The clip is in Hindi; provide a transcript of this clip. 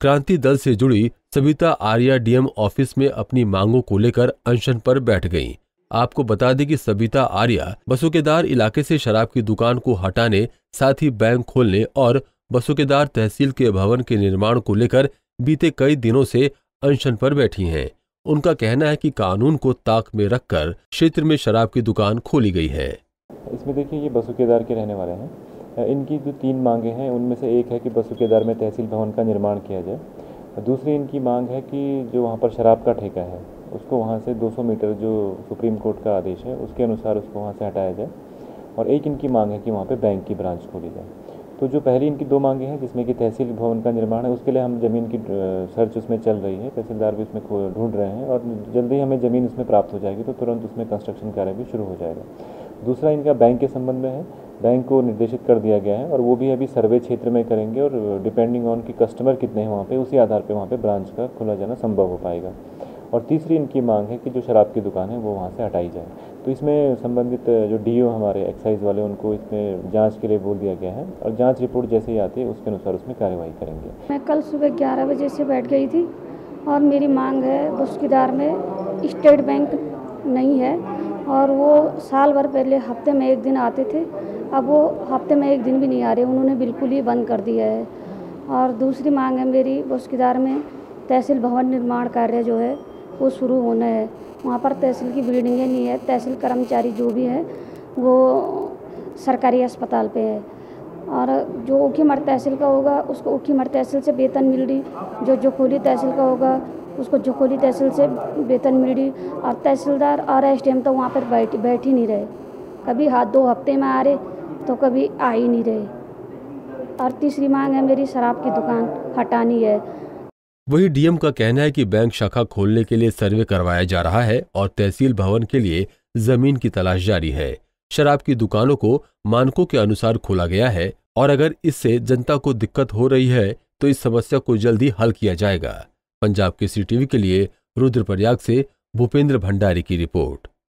क्रांति दल से जुड़ी सविता आर्या डीएम ऑफिस में अपनी मांगों को लेकर अनशन पर बैठ गईं। आपको बता दें कि सविता आर्या बसुकेदार इलाके से शराब की दुकान को हटाने, साथ ही बैंक खोलने और बसुकेदार तहसील के भवन के निर्माण को लेकर बीते कई दिनों से अनशन पर बैठी हैं। उनका कहना है कि कानून को ताक में रखकर क्षेत्र में शराब की दुकान खोली गई है। इसमें देखिए, ये बसुकेदार के रहने वाले हैं। इनकी जो 3 मांगे हैं उनमें से एक है कि बसुकेदार में तहसील भवन का निर्माण किया जाए। दूसरी इनकी मांग है कि जो वहाँ पर शराब का ठेका है उसको वहाँ से 200 मीटर, जो सुप्रीम कोर्ट का आदेश है उसके अनुसार उसको वहाँ से हटाया जाए। और एक इनकी मांग है कि वहाँ पे बैंक की ब्रांच खोली जाए। तो जो पहली इनकी 2 मांगे हैं, जिसमें कि तहसील भवन का निर्माण है, उसके लिए हम ज़मीन की सर्च उसमें चल रही है, तहसीलदार भी उसमें ढूंढ रहे हैं और जल्दी हमें ज़मीन उसमें प्राप्त हो जाएगी तो तुरंत उसमें कंस्ट्रक्शन कार्य भी शुरू हो जाएगा। दूसरा इनका बैंक के संबंध में है। बैंक को निर्देशित कर दिया गया है और वो भी अभी सर्वे क्षेत्र में करेंगे और डिपेंडिंग ऑन कि कस्टमर कितने हैं वहाँ पे, उसी आधार पे वहाँ पे ब्रांच का खोला जाना संभव हो पाएगा। और तीसरी इनकी मांग है कि जो शराब की दुकान है वो वहाँ से हटाई जाए। तो इसमें संबंधित जो डीओ हमारे एक्साइज वाले, उनको इसमें जांच के लिए बोल दिया गया है और जांच रिपोर्ट जैसे ही आती है उसके अनुसार उसमें कार्यवाही करेंगे। मैं कल सुबह 11 बजे से बैठ गई थी और मेरी मांग है, बसुकेदार में स्टेट बैंक नहीं है और वो साल भर पहले हफ्ते में 1 दिन आते थे, अब वो हफ्ते में 1 दिन भी नहीं आ रहे, उन्होंने बिल्कुल ही बंद कर दिया है। और दूसरी मांग है मेरी, बसुकेदार में तहसील भवन निर्माण कार्य जो है वो शुरू होना है। वहाँ पर तहसील की बिल्डिंगें नहीं है, तहसील कर्मचारी जो भी है वो सरकारी अस्पताल पे है और जो ऊखीमठ तहसील का होगा उसको ऊखीमठ तहसील से वेतन मिल रही, जो जोखोली तहसील का होगा उसको जोखोली तहसील से वेतन मिल रही और तहसीलदार और एसडीएम तो वहाँ पर बैठ ही नहीं रहे, कभी 2 हफ्ते में आ रहे तो कभी आ ही नहीं रहे। और तीसरी मांग है मेरी, शराब की दुकान हटानी है। वही डीएम का कहना है कि बैंक शाखा खोलने के लिए सर्वे करवाया जा रहा है और तहसील भवन के लिए जमीन की तलाश जारी है। शराब की दुकानों को मानकों के अनुसार खोला गया है और अगर इससे जनता को दिक्कत हो रही है तो इस समस्या को जल्दी हल किया जाएगा। पंजाब केसरी टीवी के लिए रुद्रप्रयाग से भूपेंद्र भंडारी की रिपोर्ट।